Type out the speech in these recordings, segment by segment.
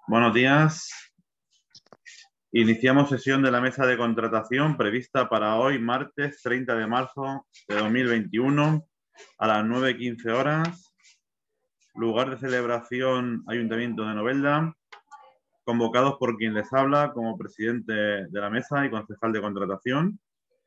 Buenos días. Iniciamos sesión de la mesa de contratación prevista para hoy, martes 30 de marzo de 2021, a las 9:15 horas. Lugar de celebración, Ayuntamiento de Novelda. Convocados por quien les habla como presidente de la mesa y concejal de contratación.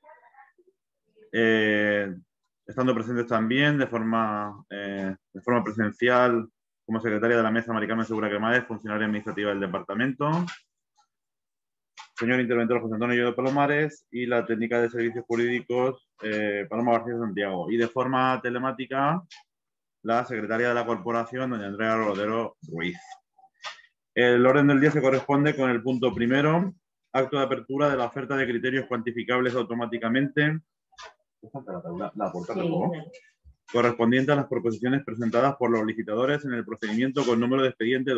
Estando presentes también de forma presencial como secretaria de la mesa, Mari Carmen Segura Cremades, funcionaria administrativa del departamento. Señor interventor José Antonio Llodio Palomares y la técnica de servicios jurídicos Paloma García Santiago. Y de forma telemática, la secretaria de la corporación, doña Andrea Rodero Ruiz. El orden del día se corresponde con el punto primero, acto de apertura de la oferta de criterios cuantificables automáticamente. Correspondiente a las proposiciones presentadas por los licitadores en el procedimiento con número de expediente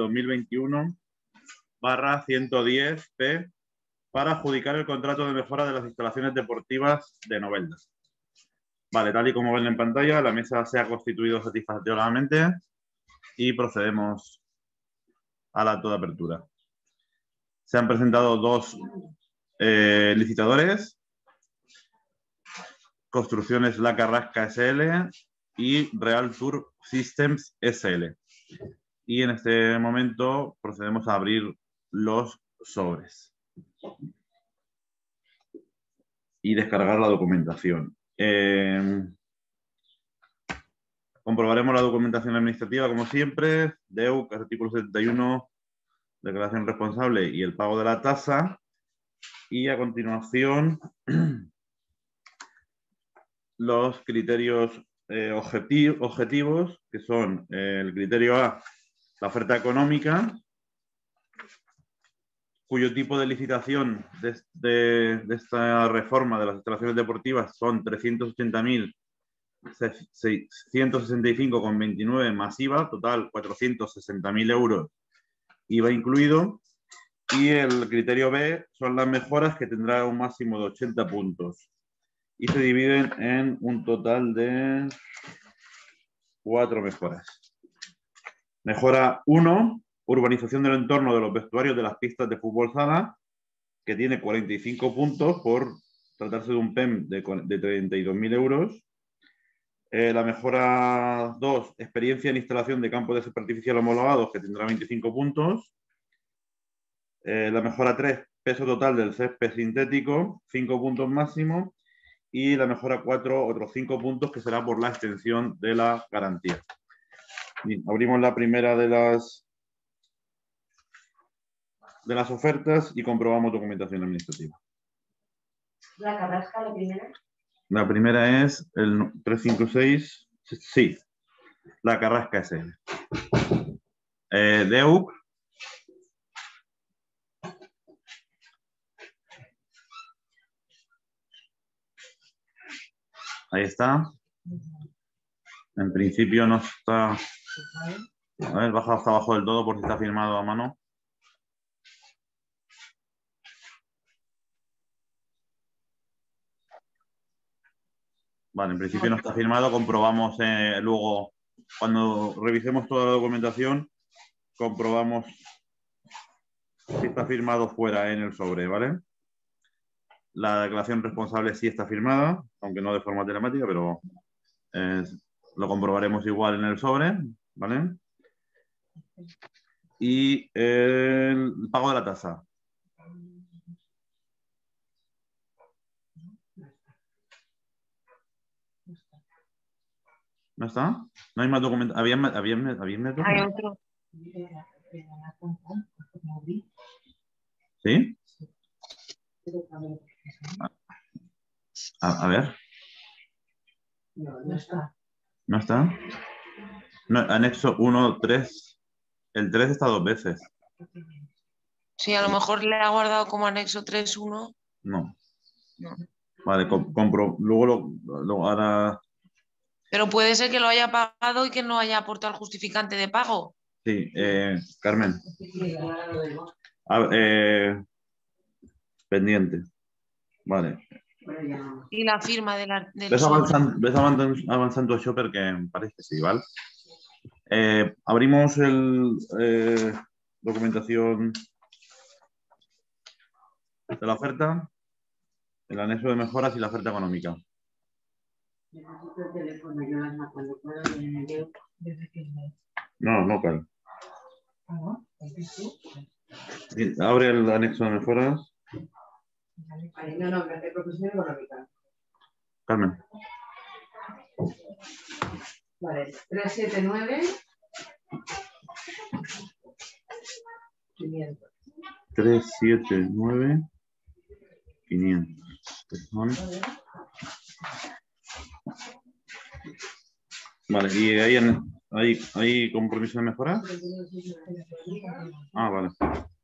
2021/110P para adjudicar el contrato de mejora de las instalaciones deportivas de Novelda. Vale, tal y como ven en pantalla, la mesa se ha constituido satisfactoriamente y procedemos al acto de apertura. Se han presentado dos licitadores, Construcciones La Carrasca SL y Real Tour Systems SL. Y en este momento procedemos a abrir los sobres y descargar la documentación. Comprobaremos la documentación administrativa como siempre, DEUC, artículo 71, declaración responsable y el pago de la tasa. Y a continuación los criterios objetivos, que son el criterio A, la oferta económica, cuyo tipo de licitación de esta reforma de las instalaciones deportivas son 380.665,29 masiva, total 460.000 euros, IVA incluido. Y el criterio B son las mejoras, que tendrá un máximo de 80 puntos. Y se dividen en un total de 4 mejoras. Mejora 1, urbanización del entorno de los vestuarios de las pistas de fútbol sala, que tiene 45 puntos por tratarse de un PEM de 32.000 euros. La mejora 2, experiencia en instalación de campos de césped artificial homologados, que tendrá 25 puntos. La mejora 3, peso total del césped sintético, 5 puntos máximo. Y la mejora 4, otros 5 puntos, que será por la extensión de la garantía. Bien, abrimos la primera de las ofertas y comprobamos documentación administrativa. ¿La Carrasca, la primera? La primera es el 356, sí, La Carrasca SL. DEUC. Ahí está. En principio no está. A ver, baja hasta abajo del todo por si está firmado a mano. Vale, en principio no está firmado. Comprobamos luego, cuando revisemos toda la documentación, comprobamos si está firmado fuera en el sobre, ¿vale? La declaración responsable sí está firmada, aunque no de forma telemática, pero lo comprobaremos igual en el sobre, ¿vale? Y el pago de la tasa. ¿No está? No hay más documentos. ¿Había método? Hay otro. ¿Sí? A ver. No está. ¿No está? No, anexo 1, 3. El 3 está 2 veces. Sí, a lo mejor le ha guardado como anexo 3.1. No. No. Vale, compro. Luego lo hará. Pero puede ser que lo haya pagado y que no haya aportado el justificante de pago. Sí, Carmen. Pendiente. Vale. Y la firma del ¿Ves avanzando el shopper? Que parece que sí, ¿vale? Abrimos documentación de la oferta, el anexo de mejoras y la oferta económica. Necesito el teléfono, yo las mato cuando puedo me veo desde que me... No, Carl. Ah, ¿no? ¿Sí? Abre el anexo de mejoras. Vale, no, de proposición económica. Carmen. Vale, 379 500. 379 500. Vale, ¿y hay compromiso de mejora? Ah, vale.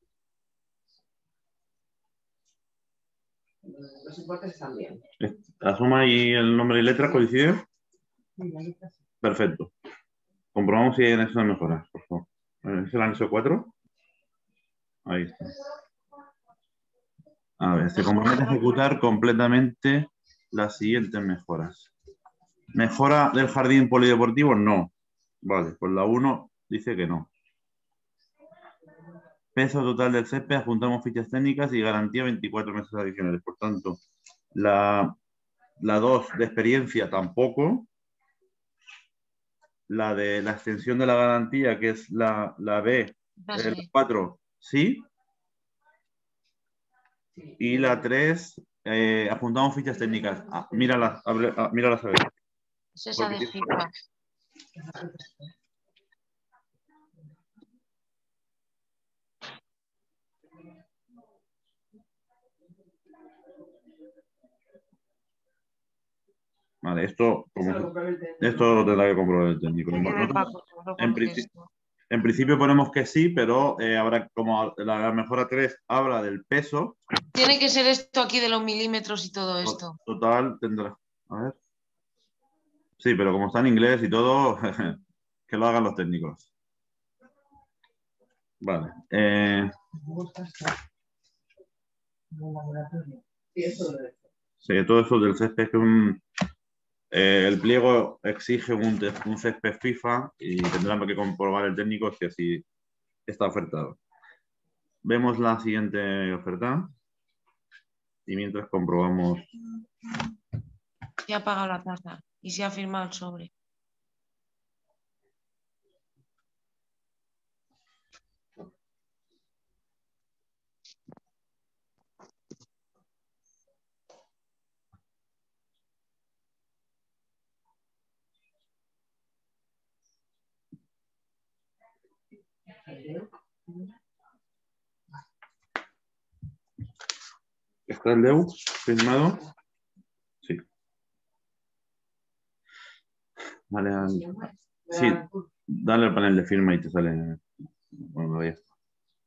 Los importes están bien. ¿La suma y el nombre y letra coinciden? Perfecto. Comprobamos si hay anexo de mejora, por favor. ¿Es el anexo 4? Ahí está. A ver, se compromete a ejecutar completamente las siguientes mejoras. ¿Mejora del jardín polideportivo? No. Vale, pues la 1 dice que no. Peso total del césped, adjuntamos fichas técnicas y garantía 24 meses adicionales. Por tanto, la 2 de experiencia tampoco. La de la extensión de la garantía, que es la B, el 4, sí. Y la 3, apuntamos fichas técnicas. Míralas, míralas a ver. Es esa de FIFA. Vale, esto lo tendrá que comprobar el técnico. En principio ponemos que sí, pero habrá, como la mejora 3 habla del peso. Tiene que ser esto aquí de los milímetros y todo esto. Total tendrá. A ver. Sí, pero como está en inglés y todo, que lo hagan los técnicos. Vale. Sí, todo eso del césped, que el pliego exige un césped FIFA y tendrán que comprobar el técnico si así está ofertado. Vemos la siguiente oferta y mientras comprobamos. Si ha pagado la tasa y si ha firmado el sobre. ¿Está el DEU firmado? Sí. Vale, sí, dale al panel de firma y te sale. Bueno, ya está.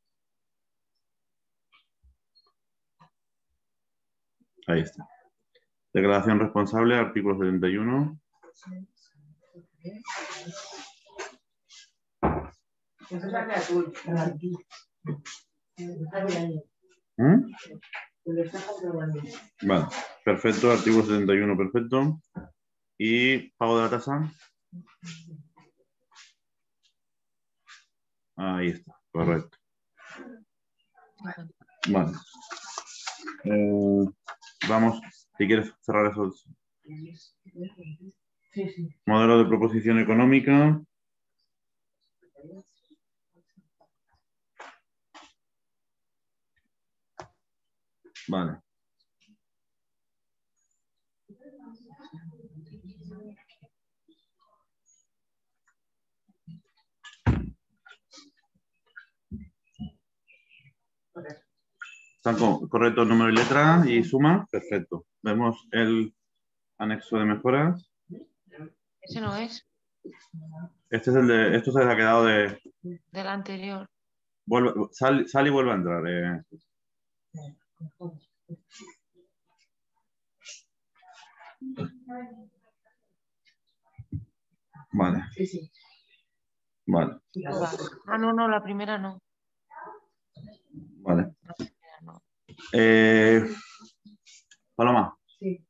Ahí está. Declaración responsable, artículo 71. Vale, perfecto, artículo 71, perfecto. ¿Y pago de la tasa? Ahí está, correcto. Vale. Vamos, si quieres cerrar esos. Modelo de proposición económica. Vale. ¿Están correctos número y letra y suma? Perfecto. Vemos el anexo de mejoras. Ese no es. Este es el de. Esto se ha quedado de. Del anterior. Sal y vuelve a entrar. Vale. Vale. Ah, no, la primera no. Vale. La primera no. Paloma. Sí.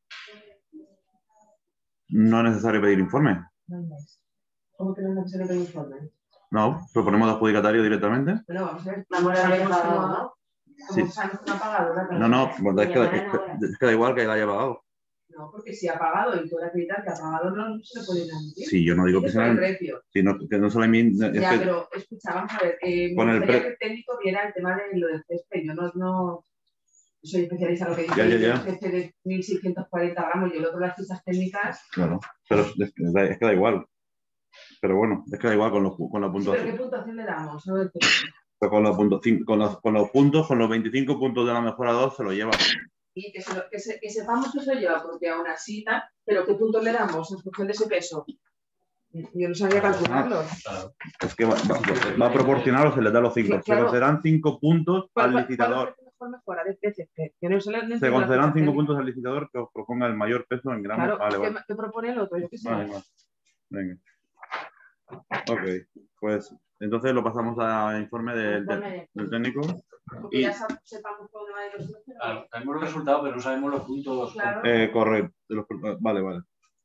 No es necesario pedir informe. ¿Cómo que no es necesario pedir informe? No, proponemos de adjudicatario directamente. Bueno, vamos a ver. Vamos a ver pagado, ¿no? Sí. Como sabemos que no ha pagado, ¿verdad? No, pues es que da igual que la haya pagado. No, porque si ha pagado y puede acreditar que ha pagado, no se le puede admitir. Sí, yo no digo que Por el sea. precio. Que no solo Ya, pero escucha, vamos a ver. Me Con el gustaría que el técnico viera el tema de lo del césped. Yo no soy especialista en lo que dice Ya. el césped de 1640 gramos y el otro las fichas técnicas. Claro, pero es que da igual. Pero bueno, es que da igual con la Sí, puntuación. ¿pero qué puntuación le damos? No lo Pero con los puntos, con los 25 puntos de la mejora 2 se lo lleva. Y que sepamos que se lo lleva, porque aún así, pero ¿qué puntos le damos en función de ese peso? Yo no sabía calcularlo. Es que va a proporcionar o se les da los 5. Claro. Se concederán 5 puntos al licitador. ¿Cuál mejora de PCP? Yo no sé, Se concederán 5 puntos al licitador que os proponga el mayor peso en gramos. Claro, Vale. ¿qué propone el otro? Yo qué sé. Vale. Venga. Ok, pues entonces lo pasamos a informe del técnico. Porque ya sepamos todo de los números. Claro, sabemos los resultados, pero no sabemos los puntos. Claro. Correcto. Vale.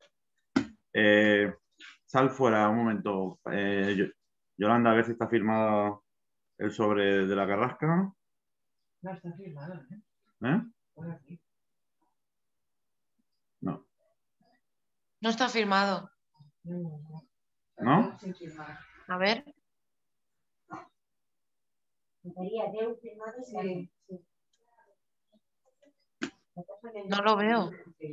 Sal fuera un momento. Yolanda, a ver si está firmado el sobre de la Carrasca. No está firmado, ¿eh? ¿Eh? No. No está firmado. ¿No? A ver. Sí. No lo veo.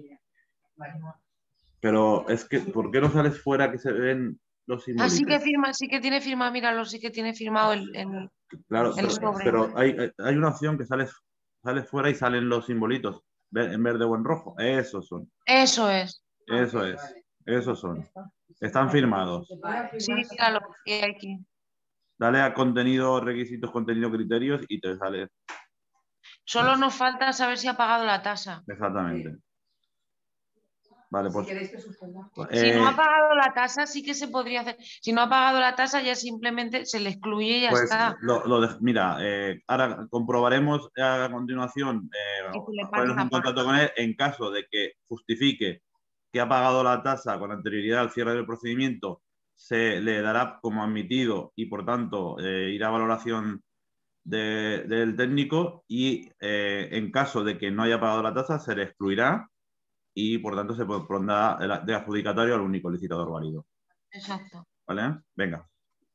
Pero es que, ¿por qué no sales fuera que se ven los simbolitos? Sí que tiene firmado, míralo, sí que tiene firmado el Claro, sobre. pero hay una opción que sales fuera y salen los simbolitos en verde o en rojo. Esos son. Eso es. Esos son. Están firmados. Sí, míralo, que hay aquí. Dale a contenido, requisitos, contenido, criterios y te sale. Solo nos falta saber si ha pagado la tasa. Exactamente. Vale, pues. Si queréis que suspenda. Si no ha pagado la tasa, sí que se podría hacer. Si no ha pagado la tasa, ya simplemente se le excluye y ya pues está. Mira, ahora comprobaremos a continuación, ponernos en contacto con él en caso de que justifique que ha pagado la tasa con anterioridad al cierre del procedimiento, se le dará como admitido y por tanto irá a valoración del técnico y en caso de que no haya pagado la tasa se le excluirá y por tanto se pondrá de adjudicatario al único licitador válido. Exacto. ¿Vale? Venga.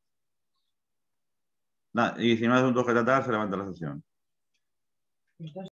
Y si no hay asuntos que tratar, se levanta la sesión.